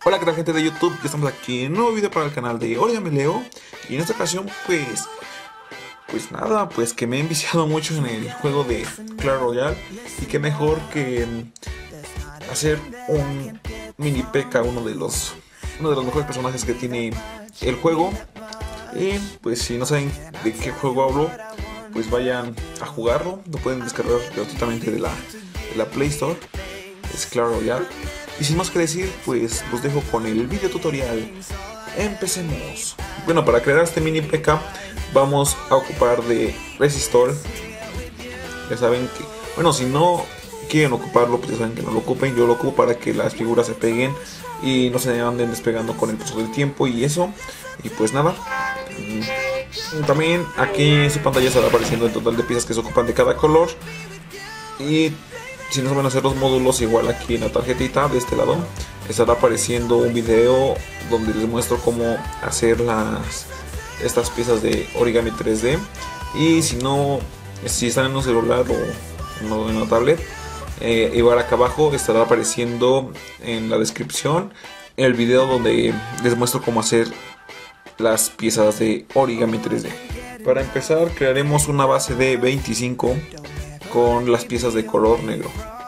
Hola, ¿qué tal, gente de YouTube? Ya estamos aquí en un nuevo video para el canal de Origami Leo. Y en esta ocasión pues nada, pues que me he enviciado mucho en el juego de Clash Royale. Y qué mejor que hacer un mini P.E.K.K.A, uno de los mejores personajes que tiene el juego. Y pues si no saben de qué juego hablo, pues vayan a jugarlo. Lo pueden descargar gratuitamente de la Play Store. Es Clash Royale. Y sin más que decir, pues los dejo con el video tutorial. Empecemos. Bueno, para crear este mini P.E.K.K.A vamos a ocupar de resistor. Ya saben que, bueno, si no quieren ocuparlo, pues ya saben que no lo ocupen. Yo lo ocupo para que las figuras se peguen y no se anden despegando con el paso del tiempo y eso. Y pues nada. También aquí en su pantalla estará apareciendo el total de piezas que se ocupan de cada color. Y si no saben hacer los módulos, igual aquí en la tarjetita de este lado estará apareciendo un video donde les muestro cómo hacer estas piezas de origami 3D. Y si están en un celular o en una tablet, igual acá abajo estará apareciendo en la descripción el video donde les muestro cómo hacer las piezas de origami 3D. Para empezar, crearemos una base de 25 con las piezas de color negro.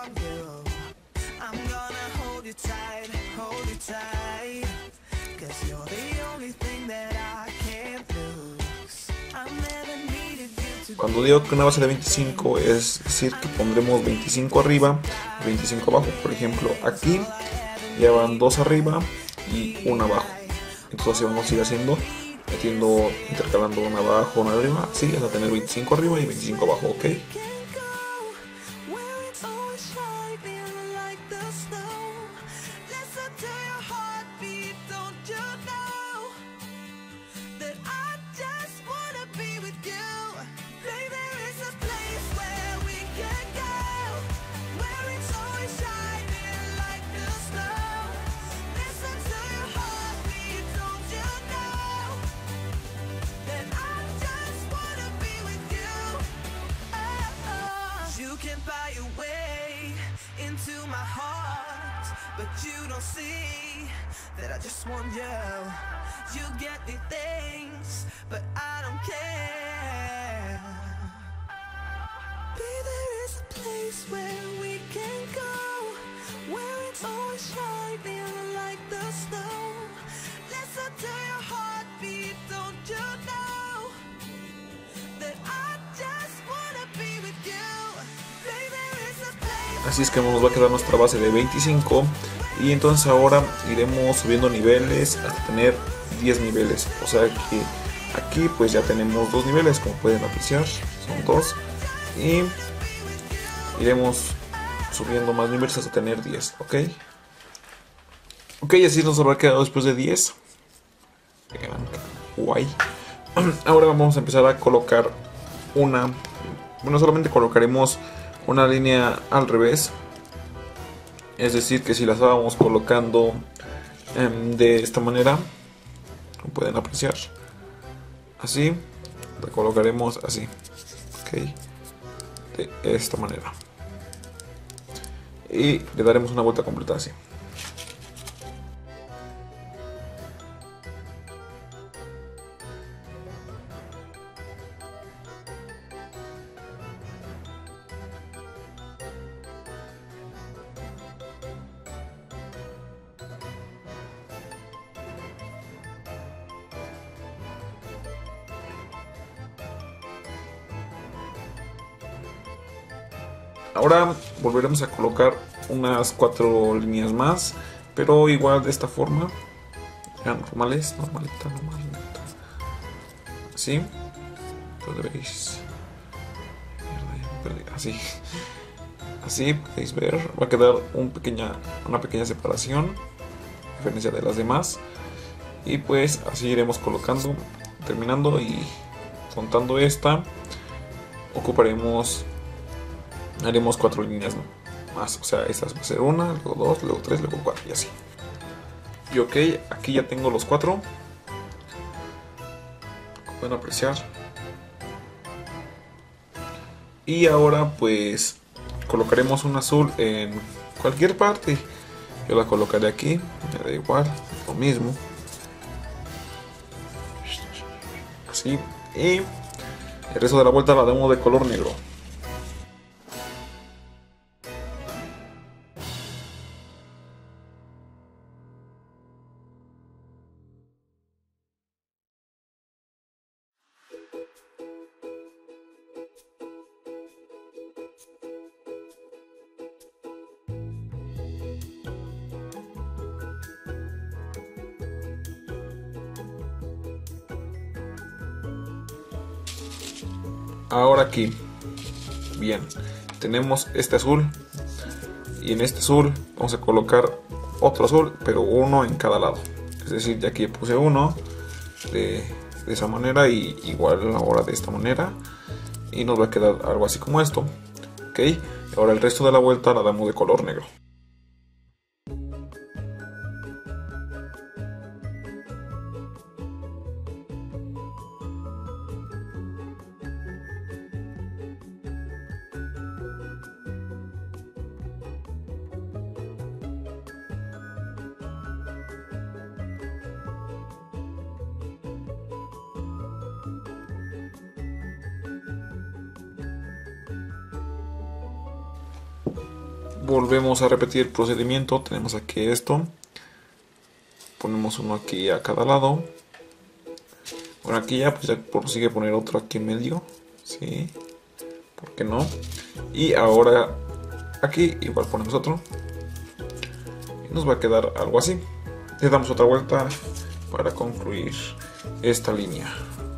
Cuando digo que una base de 25 es decir que pondremos 25 arriba y 25 abajo. Por ejemplo, aquí ya van 2 arriba y 1 abajo. Entonces así vamos a ir haciendo, intercalando una abajo, una arriba, así hasta tener 25 arriba y 25 abajo, ¿ok? Can buy your way into my heart, but you don't see that I just want you. You get me things, but I don't care. Baby, there is a place where we can go, where it's always shining like the snow. Listen to your heartbeat, don't you know that I just wanna be with you. Así es que nos va a quedar nuestra base de 25 y entonces ahora iremos subiendo niveles hasta tener 10 niveles. O sea que aquí pues ya tenemos 2 niveles, como pueden apreciar, son 2, y iremos subiendo más niveles hasta tener 10, ¿ok? Ok, así nos habrá quedado después de 10. Guay. Ahora vamos a empezar a colocar solamente colocaremos una línea al revés, es decir que si la estábamos colocando de esta manera, como pueden apreciar, así la colocaremos así, ok, de esta manera, y le daremos una vuelta completa así. Ahora volveremos a colocar unas 4 líneas más, pero igual de esta forma, normales, normalita, así, podréis, así podéis ver, va a quedar una pequeña separación, a diferencia de las demás, y pues así iremos colocando, terminando y contando esta, haremos 4 líneas más, o sea, esta va a ser 1, luego 2, luego 3, luego 4 y así. Y ok, aquí ya tengo los 4, como pueden apreciar. Y ahora pues colocaremos un azul en cualquier parte. Yo la colocaré aquí, me da igual, lo mismo. Así. Y el resto de la vuelta la damos de color negro. Ahora aquí, bien, tenemos este azul y en este azul vamos a colocar otro azul, pero uno en cada lado. Es decir, ya aquí puse uno de esa manera y igual ahora de esta manera y nos va a quedar algo así como esto. Ok, ahora el resto de la vuelta la damos de color negro. Volvemos a repetir el procedimiento. Tenemos aquí esto, ponemos uno aquí a cada lado. Bueno, aquí ya pues ya prosigue poner otro aquí en medio, sí, ¿por qué no? Y ahora aquí igual ponemos otro y nos va a quedar algo así. Le damos otra vuelta para concluir esta línea.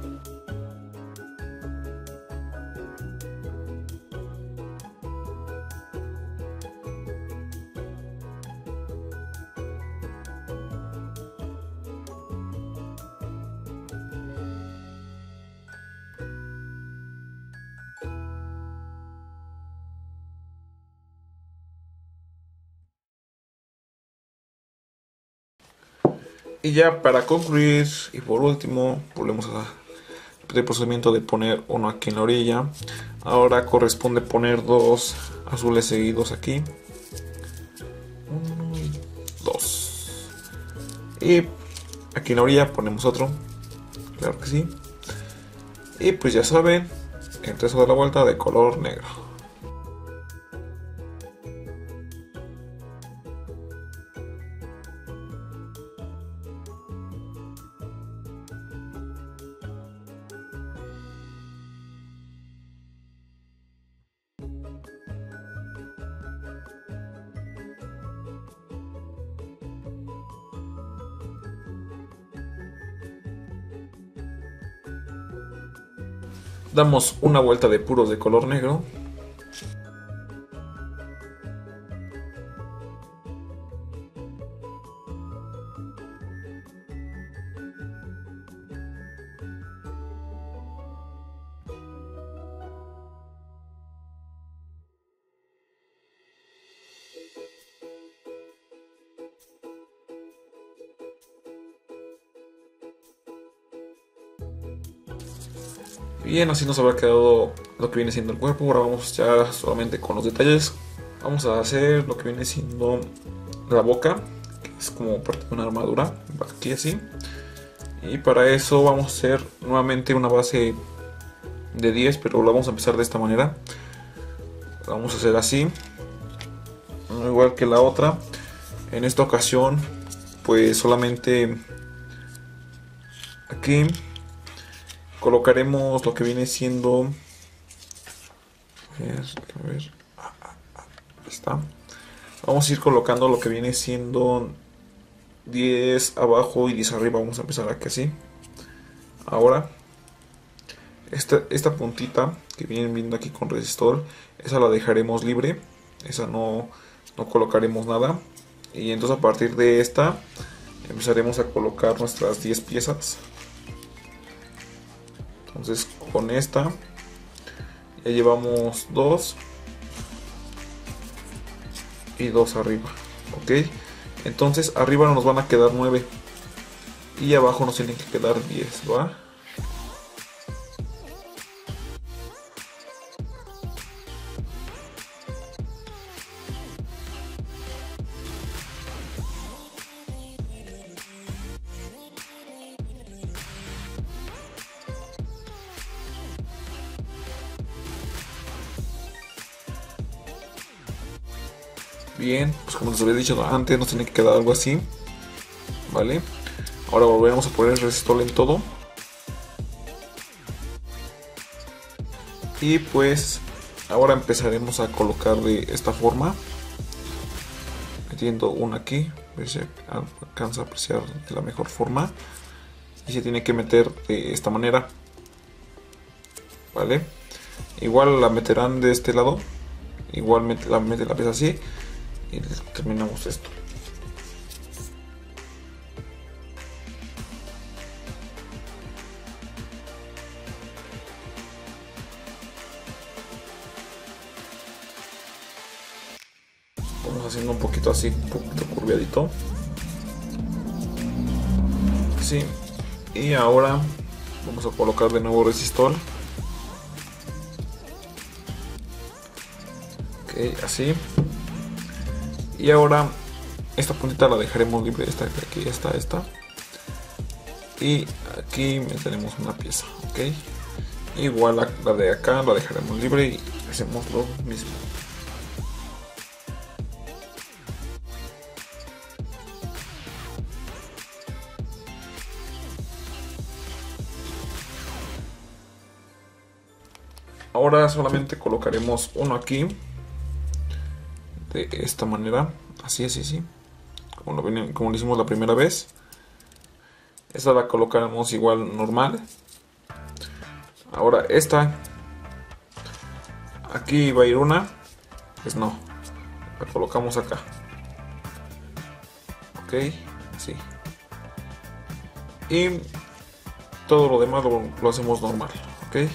Y ya para concluir y por último volvemos a repetir el procedimiento de poner uno aquí en la orilla. Ahora corresponde poner dos azules seguidos aquí, 1 y 2, y aquí en la orilla ponemos otro, claro que sí. Y pues ya saben, el resto de la vuelta de color negro. Damos una vuelta de puros de color negro. Bien, así nos habrá quedado lo que viene siendo el cuerpo. Ahora vamos ya solamente con los detalles. Vamos a hacer lo que viene siendo la boca, que es como parte de una armadura, aquí así. Y para eso vamos a hacer nuevamente una base de 10, pero la vamos a empezar de esta manera. La vamos a hacer así, igual que la otra. En esta ocasión pues solamente aquí colocaremos lo que viene siendo, a ver, ahí está. Vamos a ir colocando lo que viene siendo 10 abajo y 10 arriba. Vamos a empezar aquí así. Ahora esta puntita que vienen viendo aquí con resistor, esa la dejaremos libre, esa no colocaremos nada. Y entonces a partir de esta empezaremos a colocar nuestras 10 piezas. Entonces con esta ya llevamos 2 y 2 arriba, ok. Entonces arriba nos van a quedar 9 y abajo nos tienen que quedar 10, ¿va? Bien, pues como les había dicho antes, nos tiene que quedar algo así. Vale. Ahora volveremos a poner el resistor en todo. Y pues ahora empezaremos a colocar de esta forma, metiendo una aquí, a ver si alcanza a apreciar de la mejor forma. Y se tiene que meter de esta manera. Vale. Igual la meterán de este lado. Igual la ves así. Y terminamos esto. Vamos haciendo un poquito así, un poquito curviadito. Sí. Y ahora vamos a colocar de nuevo resistor. Ok, así. Y ahora esta puntita la dejaremos libre. Esta de aquí, esta. Y aquí meteremos una pieza. Ok. Igual la de acá la dejaremos libre y hacemos lo mismo. Ahora solamente colocaremos uno aquí. De esta manera. Así. Como lo hicimos la primera vez. Esta la colocaremos igual normal. Ahora esta. Aquí va a ir una. Pues no. La colocamos acá. Ok. Así. Y todo lo demás lo hacemos normal. Ok.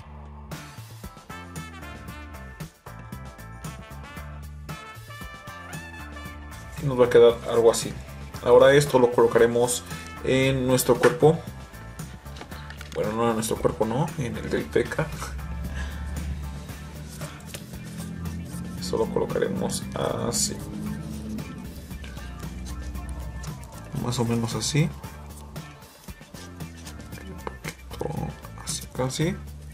Y nos va a quedar algo así. Ahora esto lo colocaremos en nuestro cuerpo. Bueno, no en nuestro cuerpo, no, en el del P.E.K.K.A. Eso lo colocaremos así. Más o menos así. Así, casi.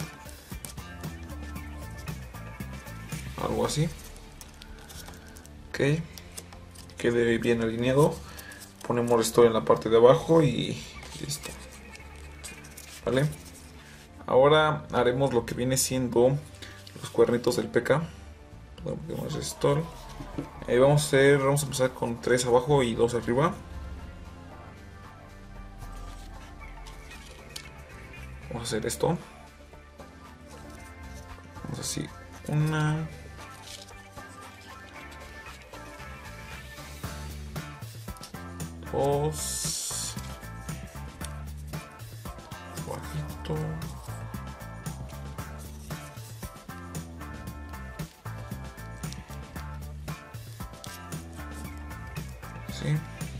Algo así. Ok. Quede bien alineado. Ponemos esto en la parte de abajo y listo. Vale. Ahora haremos lo que viene siendo los cuernitos del P.E.K.K.A. Ponemos resistor. Vamos a empezar con 3 abajo y 2 arriba. Vamos a hacer esto. Vamos así. 1, 2, bajito, sí.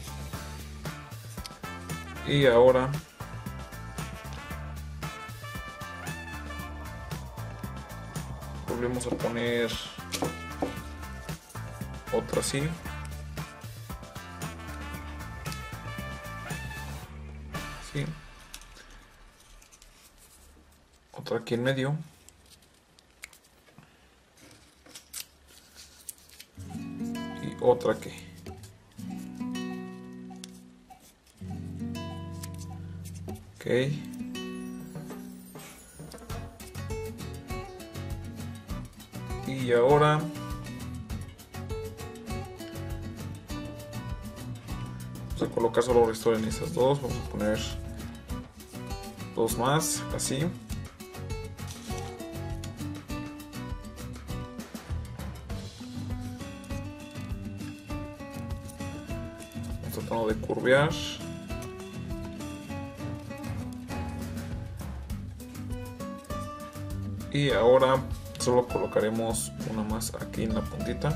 Y ahora volvemos a poner otra así. Sí. Otra aquí en medio. Y otra aquí. Ok. Y ahora vamos a colocar solo resistor en esas dos. Vamos a poner 2 más, así. Vamos tratando de curvear. Y ahora solo colocaremos una más aquí en la puntita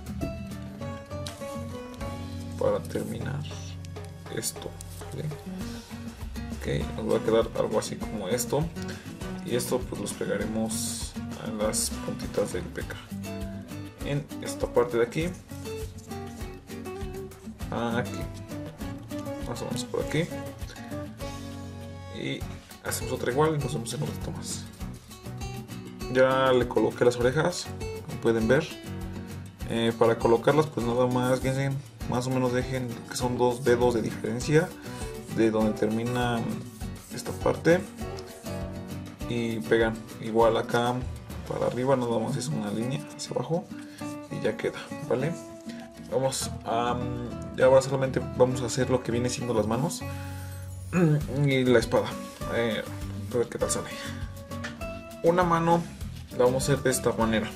para terminar esto. ¿Vale? Ok, nos va a quedar algo así como esto. Y esto pues los pegaremos a las puntitas del P.E.K.K.A. en esta parte de aquí. Aquí. Más o menos por aquí. Y hacemos otra igual y nos vemos en otro más. Ya le coloqué las orejas, como pueden ver. Para colocarlas, pues nada más, más o menos dejen que son 2 dedos de diferencia de donde termina esta parte y pegan igual acá para arriba, nada más es una línea hacia abajo y ya queda, ¿vale? Vamos a, ya ahora solamente vamos a hacer lo que viene siendo las manos y la espada, a ver qué tal sale. Una mano la vamos a hacer de esta manera.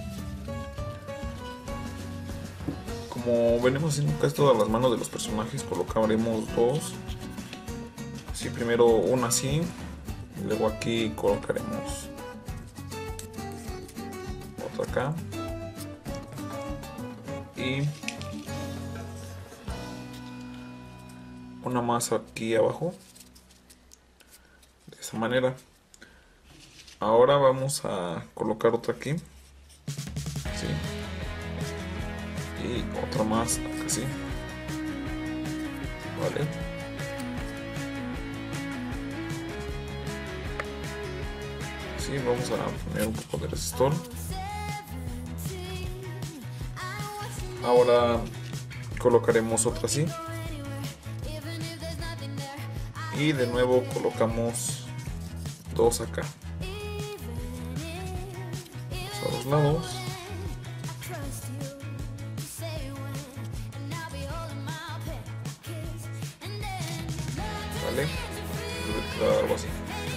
Como venimos haciendo casi todas las manos de los personajes, colocaremos dos. Así, primero una así, y luego aquí colocaremos otra acá y una más aquí abajo, de esa manera. Ahora vamos a colocar otra aquí, ¿sí? Y otra más acá, sí, vale. Sí, vamos a poner un poco de resistor. Ahora colocaremos otra así y de nuevo colocamos dos acá a los lados. Vale, debe quedar algo así.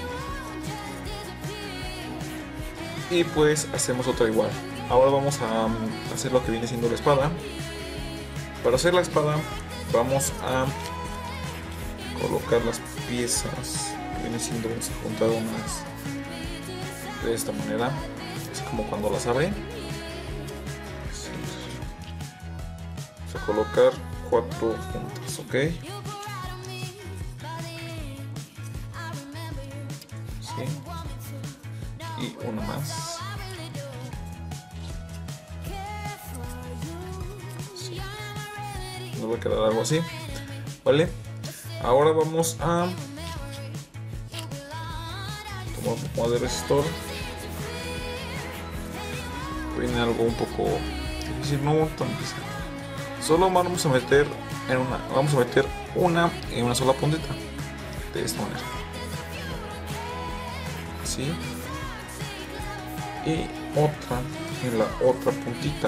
Y pues hacemos otra igual. Ahora vamos a hacer lo que viene siendo la espada. Para hacer la espada vamos a colocar las piezas que viene siendo, vamos a juntar unas de esta manera, así como cuando las abre. Sí. Vamos a colocar 4 juntas, ok. Sí. Y una más. Sí. Nos va a quedar algo así, ¿vale? Ahora vamos a tomar un poco de resistor. Viene algo un poco difícil, no tan difícil. Solo vamos a meter una en una sola puntita, de esta manera. Así. Y otra en la otra puntita,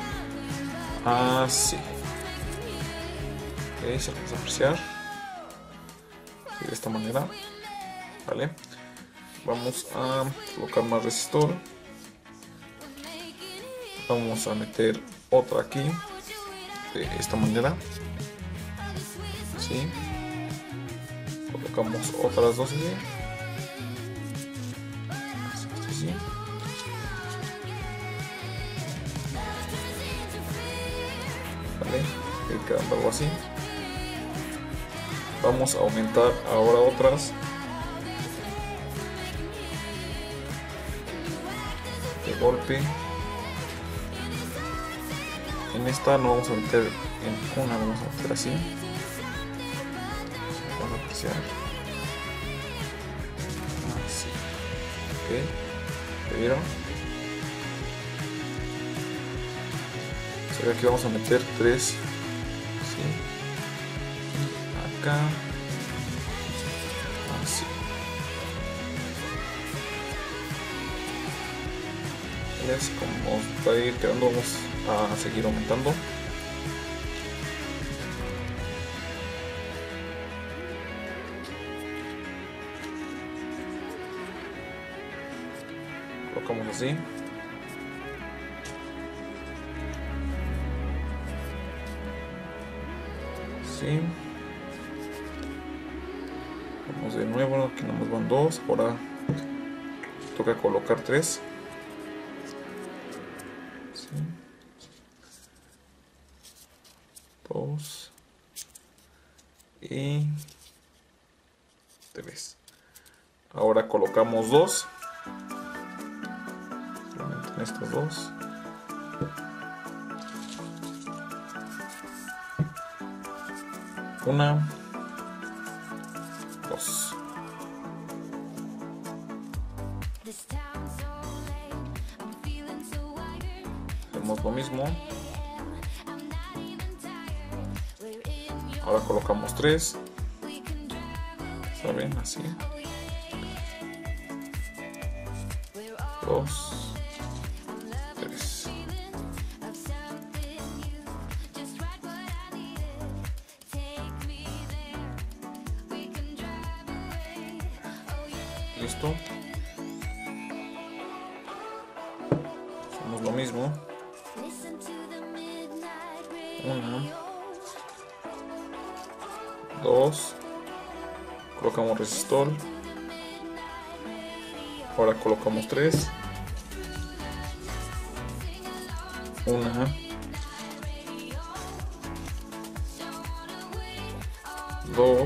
así. Ok, se alcanza a apreciar. De esta manera, vale. Vamos a colocar más resistor. Vamos a meter otra aquí de esta manera, ¿sí? Colocamos otras dos aquí, así. Vale, y quedando algo así. Vamos a aumentar ahora otras de golpe. En esta no vamos a meter en una, vamos a meter así. Vamos a apreciar. Así. Ok. ¿Te vieron? Aquí vamos a meter 3. ¿Sí? Acá. Así. Es como va a ir quedando, vamos a seguir aumentando. Colocamos así. Sí. Vamos de nuevo, aquí nomás van 2, ahora toca colocar 3. Sí. 2 y 3. Ahora colocamos 2. Solamente en estos 2. Una, 2. hacemos lo mismo. Ahora colocamos 3. ¿Saben? Así. 2, 3. Listo. Hacemos lo mismo. 1, 2. Colocamos resistor. Ahora colocamos 3. 1, 2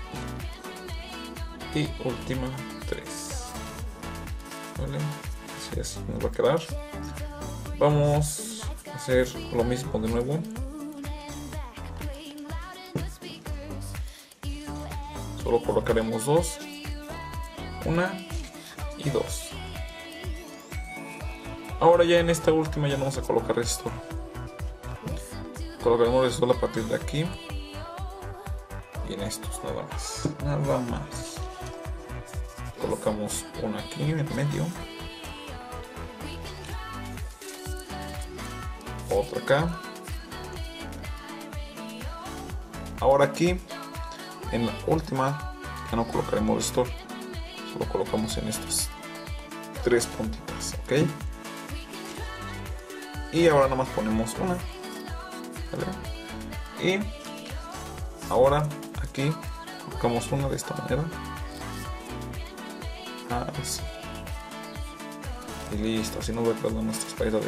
y última 3. Vale, así nos va a quedar. Vamos a hacer lo mismo de nuevo. Solo colocaremos 2, 1 y 2. Ahora ya en esta última ya no vamos a colocar resistor. Colocaremos resistor a partir de aquí. Y en estos nada más. Nada más. Colocamos uno aquí en el medio. Otro acá. Ahora aquí en la última ya no colocaremos resistor. Solo colocamos en estas 3 puntitas, ¿ok? Y ahora nada más ponemos una, ¿vale? Y ahora aquí colocamos una de esta manera, así, y listo. Así nos va quedando nuestra espalda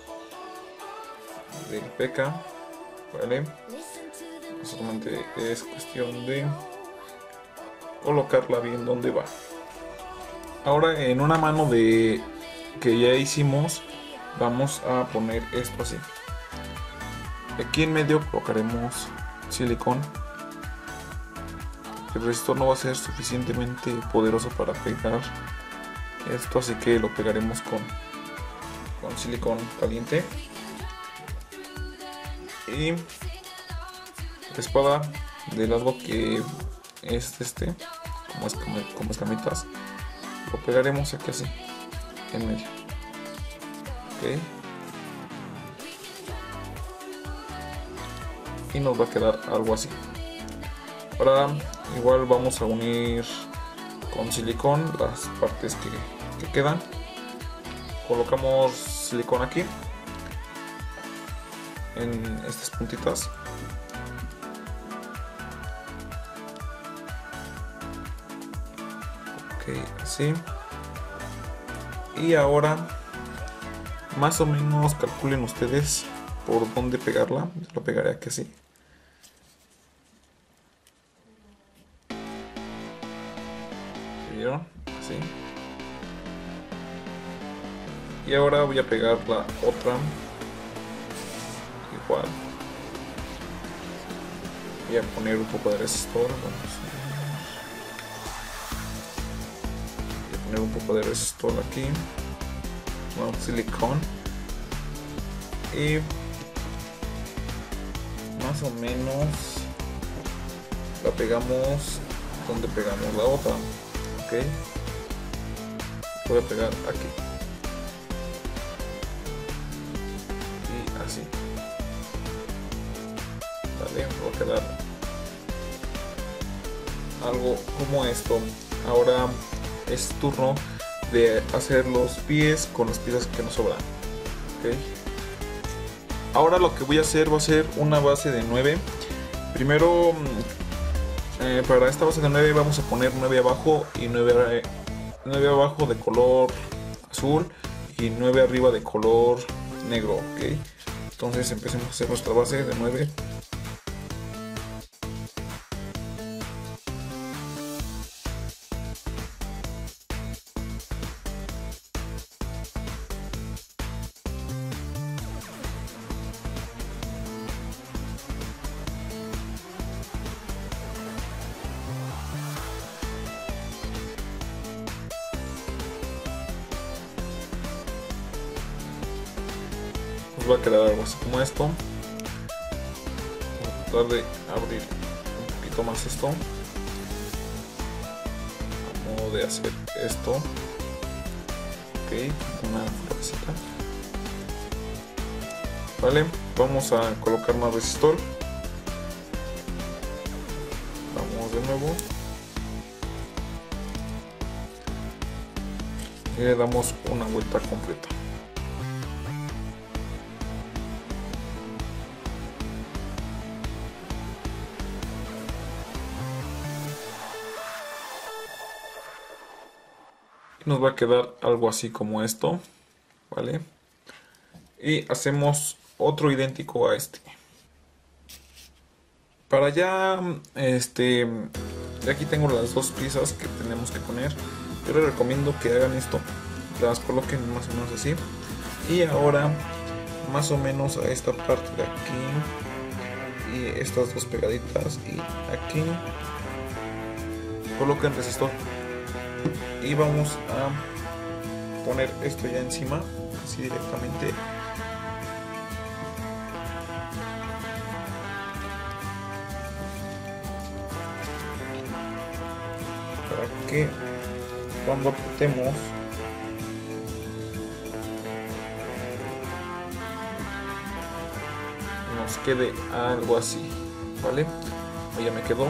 del P.E.K.K.A, ¿vale? Solamente es cuestión de colocarla bien donde va. Ahora en una mano de que ya hicimos vamos a poner esto así. Aquí en medio colocaremos silicón. El resistor no va a ser suficientemente poderoso para pegar esto, así que lo pegaremos con silicón caliente. Y la espada de largo que es como escamitas, lo pegaremos aquí así en medio. Ok, y nos va a quedar algo así. Ahora igual vamos a unir con silicón las partes que quedan. Colocamos silicón aquí en estas puntitas. Ok, así. Y ahora más o menos calculen ustedes por dónde pegarla. Yo lo pegaré aquí así. ¿Vieron? Así. Y ahora voy a pegar la otra igual. Voy a poner un poco de resistor. Voy a poner un poco de resistor aquí. Silicón, y más o menos la pegamos donde pegamos la otra. Ok, voy a pegar aquí y así. Vale, va a quedar algo como esto. Ahora es turno de hacer los pies con las piezas que nos sobran. Okay. Ahora lo que voy a hacer va a ser una base de 9. Primero para esta base de 9 vamos a poner 9 abajo y 9 abajo de color azul y 9 arriba de color negro. Okay. Entonces empecemos a hacer nuestra base de 9. nos va a quedar algo así como esto. Voy a tratar de abrir un poquito más esto, a modo de hacer esto. Ok, una florecita. Vale, vamos a colocar más resistor. Vamos de nuevo y le damos una vuelta completa. Y nos va a quedar algo así como esto, ¿vale? Y hacemos otro idéntico a este. Para allá, aquí tengo las dos piezas que tenemos que poner. Yo les recomiendo que hagan esto, las coloquen más o menos así. Y ahora, más o menos a esta parte de aquí y estas dos pegaditas y aquí, coloquen resistor. Y vamos a poner esto ya encima, así directamente. Para que cuando apretemos nos quede algo así, ¿vale? Ya me quedó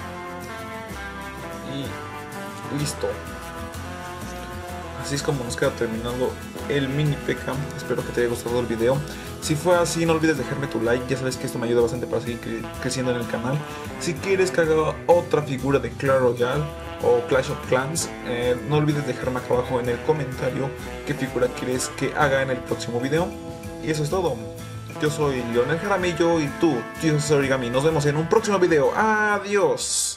y listo. Así es como nos queda terminando el mini P.E.K.K.A. Espero que te haya gustado el video. Si fue así, no olvides dejarme tu like. Ya sabes que esto me ayuda bastante para seguir creciendo en el canal. Si quieres que haga otra figura de Clash Royale o Clash of Clans, no olvides dejarme acá abajo en el comentario qué figura quieres que haga en el próximo video. Y eso es todo. Yo soy Leonel Jaramillo y tú, tío Origami. Nos vemos en un próximo video. Adiós.